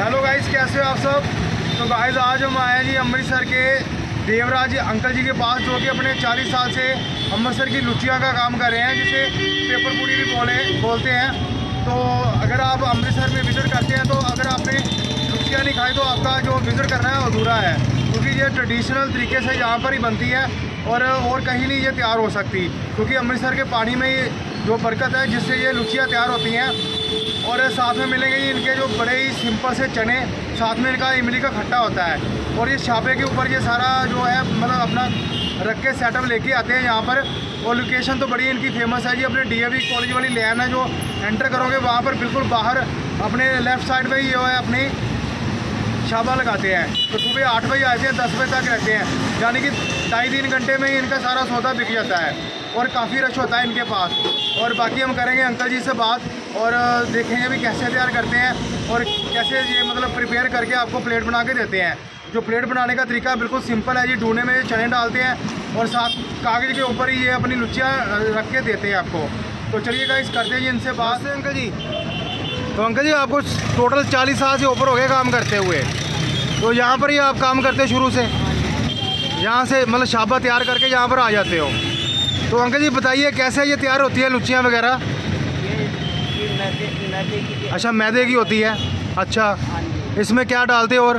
Hello guys, कैसे हो आप सब। तो गाइस आज हम आए हैं जी अमृतसर के देवराज अंकल जी के पास, जो कि अपने 40 साल से अमृतसर की लुचिया का काम कर रहे हैं, जिसे पेपर पूड़ी भी बोलते हैं। तो अगर आप अमृतसर में विज़िट करते हैं तो अगर आपने लुचिया नहीं खाई तो आपका जो विज़िट करना है अधूरा है, क्योंकि ये ट्रेडिशनल तरीके से यहाँ पर ही बनती है और कहीं नहीं ये तैयार हो सकती, क्योंकि अमृतसर के पानी में ये जो बरकत है जिससे ये लुचियाँ तैयार होती हैं। और साथ में मिलेंगे जी इनके जो बड़े ही सिंपल से चने, साथ में इनका इमली का खट्टा होता है। और ये छापे के ऊपर ये सारा जो है मतलब अपना रख के सेटअप लेके आते हैं यहाँ पर। और लोकेशन तो बड़ी इनकी फेमस है जी, अपने DAV कॉलेज वाली लेन है, जो एंटर करोगे वहाँ पर बिल्कुल बाहर अपने लेफ़्ट साइड में ही जो है अपनी छापा लगाते हैं। तो सुबह 8 बजे आते हैं, 10 बजे तक रहते हैं, यानी कि 2.5-3 घंटे में ही इनका सारा सौदा बिक जाता है और काफ़ी रश होता है इनके पास। और बाकी हम करेंगे अंकल जी से बात और देखेंगे भी कैसे तैयार करते हैं और कैसे ये मतलब प्रिपेयर करके आपको प्लेट बना के देते हैं। जो प्लेट बनाने का तरीका बिल्कुल सिंपल है जी, डूने में चने डालते हैं और साथ कागज़ के ऊपर ही ये अपनी लुचियाँ रख के देते हैं आपको। तो चलिए गाइस करते हैं जी इनसे बात से अंकल जी। तो अंकल जी आपको टोटल 40 साल से ऊपर हो गए काम करते हुए, तो यहाँ पर ही आप काम करते हैं शुरू से, यहाँ से मतलब शाबा तैयार करके यहाँ पर आ जाते हो। तो अंकल जी बताइए कैसे ये तैयार होती है लुचियाँ वगैरह। मैदे की। अच्छा मैदे की होती है। अच्छा इसमें क्या डालते हो और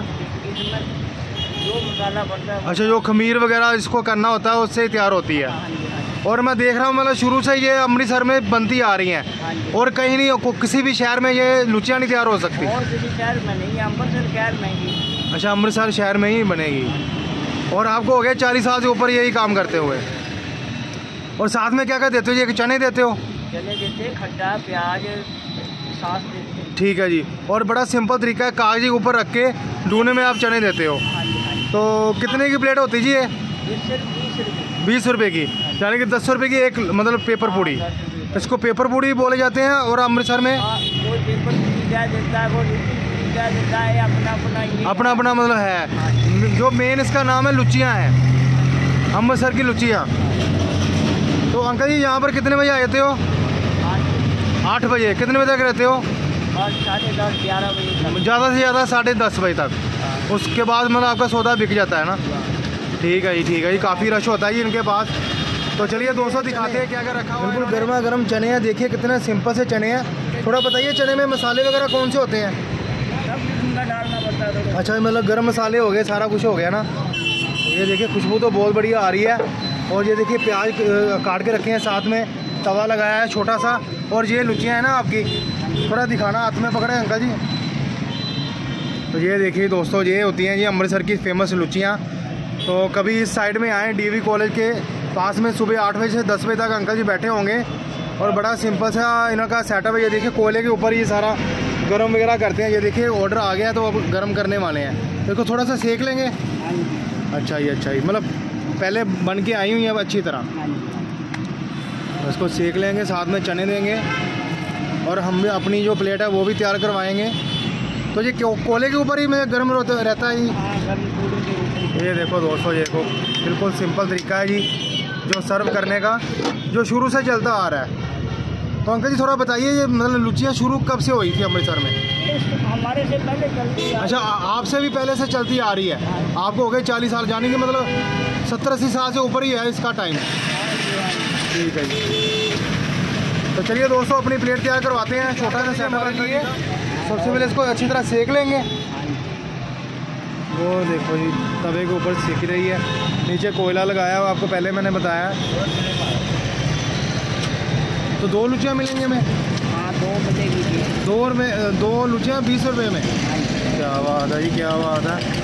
जो मसाला पड़ता है। अच्छा जो खमीर वगैरह इसको करना होता है उससे तैयार होती है। और मैं देख रहा हूँ मतलब शुरू से ये अमृतसर में बनती आ रही हैं और कहीं नहीं किसी भी शहर में ये लुचियाँ नहीं तैयार हो सकती। और किसी शहर में नहीं, अमृतसर शहर में ही। अच्छा अमृतसर शहर में ही बनेगी। और आपको हो गया 40 साल से ऊपर यही काम करते हुए। और साथ में क्या क्या देते हो? ये चने देते हो? चने देते, खट्टा, प्याज, सास देते। ठीक है जी। और बड़ा सिंपल तरीका है, कागज़ के ऊपर रख के डूने में आप चने देते हो। तो कितने की प्लेट होती जी ये? 20 रुपये की, यानी कि 10 रुपये की एक मतलब पेपर पूड़ी। इसको पेपर पूड़ी बोले जाते हैं। और अमृतसर में कोई पेपर पूड़ी क्या देता है, कोई क्या देता है, अपना अपना मतलब है। जो मेन इसका नाम है लुचियाँ हैं, अमृतसर की लुचियाँ। तो अंकल जी यहाँ पर कितने बजे आते हो? 8 बजे। कितने बजे तक रहते हो? 10:30-11 बजे तक, ज़्यादा से ज़्यादा 10:30 बजे तक। उसके बाद मतलब आपका सौदा बिक जाता है ना। ठीक है जी, ठीक है जी। काफ़ी रश होता है जी इनके पास। तो चलिए दोस्तों दिखाते हैं क्या क्या रखा हुआ है। बिल्कुल गर्मा गर्म चने हैं, देखिए कितने सिंपल से चने हैं। थोड़ा बताइए चने में मसाले वगैरह कौन से होते हैं? डालना पड़ता है। अच्छा मतलब गर्म मसाले हो गए, सारा कुछ हो गया ना। ये देखिए खुशबू तो बहुत बढ़िया आ रही है। और ये देखिए प्याज काट के रखे हैं, साथ में तवा लगाया है छोटा सा। और ये लुचियाँ हैं ना आपकी, थोड़ा दिखाना, हाथ में पकड़े अंकल जी। तो ये देखिए दोस्तों, ये होती हैं जी अमृतसर की फेमस लुचियाँ। तो कभी इस साइड में आएँ, DAV कॉलेज के पास में सुबह 8 बजे से 10 बजे तक अंकल जी बैठे होंगे। और बड़ा सिंपल सा इनका सेटअप है। ये देखिए कोयले के ऊपर ये सारा गर्म वगैरह करते हैं। ये देखिए ऑर्डर आ गया है तो अब गर्म करने वाले हैं। देखो थोड़ा सा सेक लेंगे। अच्छा ही मतलब पहले बन के आई हुई है अब अच्छी तरह। इसको सेक लेंगे, साथ में चने देंगे और हम भी अपनी जो प्लेट है वो भी तैयार करवाएंगे। तो ये कोयले के ऊपर ही में गर्म रहता है जी। ये देखो दोस्तों, ये देखो बिल्कुल सिंपल तरीका है जी जो सर्व करने का, जो शुरू से चलता आ रहा है। तो अंकल जी थोड़ा बताइए ये मतलब लुचियाँ शुरू कब से हुई थी अमृतसर में? हमारे से पहले चलती है। अच्छा आपसे भी पहले से चलती आ रही है। आपको हो गए 40 साल, जाने के मतलब 70-80 साल से ऊपर ही है इसका टाइम। ठीक है जी। तो चलिए दोस्तों अपनी प्लेट तैयार करवाते हैं। छोटा सा सेटअप रखिए। सबसे पहले इसको अच्छी तरह सेक लेंगे। वो देखो जी तवे के ऊपर सेक रही है, नीचे कोयला लगाया हुआ आपको पहले मैंने बताया। तो 2 लुचियाँ मिलेंगी हमें? हाँ 2 मिलेगी। 2 लुचियाँ 20 रुपये में। क्या बात है जी, क्या बात है।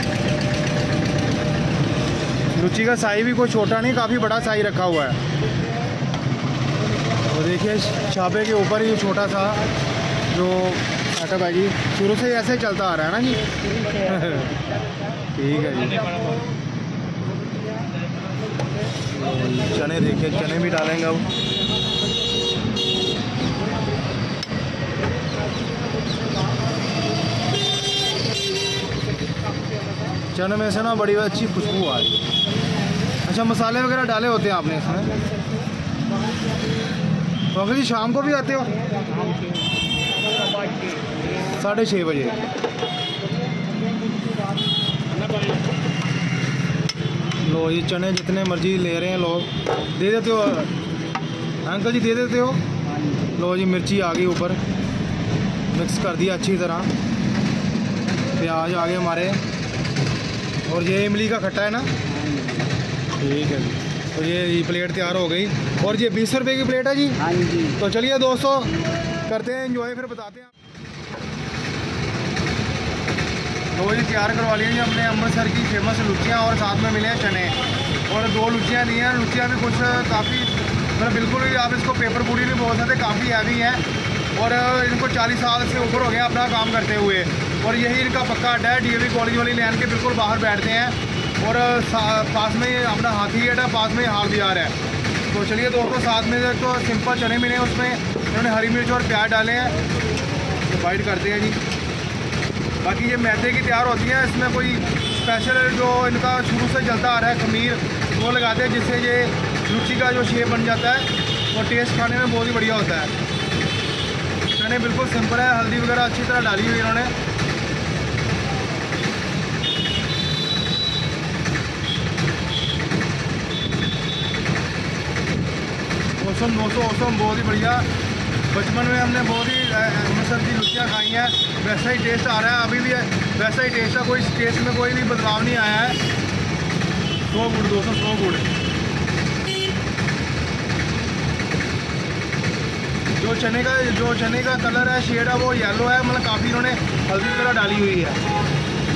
लुची का साइज भी कोई छोटा नहीं, काफ़ी बड़ा साइज रखा हुआ है। तो देखिए छापे के ऊपर ही छोटा सा जो सेटअप है जी, शुरू से ऐसे चलता आ रहा है ना जी। ठीक है जी। चने देखिए, चने भी डालेंगे अब। चने में से ना बड़ी अच्छी खुशबू आ रही है। अच्छा मसाले वगैरह डाले होते हैं आपने इसमें? तो अंकल जी शाम को भी आते हो? 6:30 बजे। लो ये चने जितने मर्जी ले रहे हैं लोग, दे देते हो अंकल जी, दे देते हो। लो जी मिर्ची आ गई ऊपर, मिक्स कर दिया अच्छी तरह, प्याज आ गए हमारे, और ये इमली का खट्टा है ना, ठीक है जी। तो ये प्लेट तैयार हो गई, और ये 20 रुपये की प्लेट है जी। हाँ जी। तो चलिए दोस्तों करते हैं एंजॉय, फिर बताते हैं। तो ये तैयार करवा लिए जी हमने अमृतसर की फेमस लुचियाँ, और साथ में मिले हैं चने, और 2 लुचियाँ दी हैं। लुचियाँ भी कुछ काफ़ी मतलब बिल्कुल भी आप इसको पेपर पूड़ी नहीं बोल सकते, काफ़ी हैवी हैं, और इनको 40 साल से ऊपर हो गया अपना काम करते हुए, और यही इनका पक्का अड्डा है। DAV कॉलेज वाली लैन के बिल्कुल बाहर बैठते हैं, और पास में अपना हाथी गेट है, पास में हाल बिहार है। तो चलिए दोस्तों, साथ में तो सिंपल चने मिले, उसमें इन्होंने हरी मिर्च और प्याज डाले हैं, तो बाइट करते हैं जी। बाकी ये मैदे की तैयार होती है, इसमें कोई स्पेशल जो इनका शुरू से चलता आ रहा है खमीर, वो लगाते हैं, जिससे ये लुची का जो शेप बन जाता है, और टेस्ट खाने में बहुत ही बढ़िया होता है। चने बिल्कुल सिंपल है, हल्दी वगैरह अच्छी तरह डाली हुई इन्होंने। मौसम बहुत ही बढ़िया। बचपन में हमने बहुत ही अमृतसर की लुचियाँ खाई हैं, वैसा ही टेस्ट आ रहा है, अभी भी वैसा ही टेस्ट है, कोई टेस्ट में कोई भी बदलाव नहीं आया है। 100 गुड़ 200 गुड़। जो चने का कलर है, शेड है, वो येलो है, मतलब काफ़ी इन्होंने हल्दी वगैरह डाली हुई है।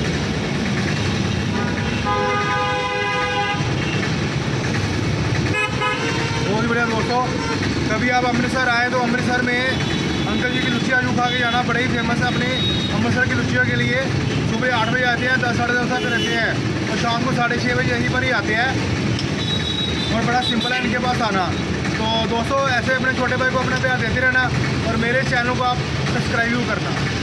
बहुत ही बढ़िया दोस्तों, कभी आप अमृतसर आए तो अमृतसर में अंकल जी की लुचियाँ जो खा के जाना, बड़े ही फेमस है अपने अमृतसर की लुचियों के लिए। सुबह 8 बजे आते हैं, 10 साढ़े 10 तक रहते हैं, और शाम को 6:30 बजे यहीं पर ही आते हैं, और बड़ा सिंपल है इनके पास आना। तो दोस्तों ऐसे अपने छोटे भाई को अपना प्यार देते रहना, और मेरे चैनल को आप सब्सक्राइब भी करना।